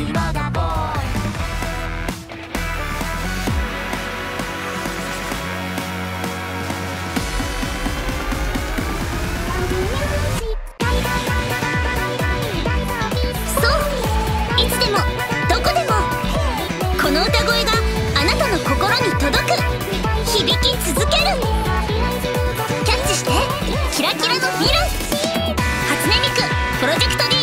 この歌声があなたの心に届く、響き続ける。キャッチしてキラキラのフィル。初音ミクプロジェクト D